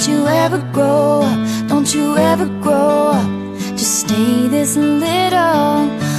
Don't you ever grow up, don't you ever grow up. Just stay this little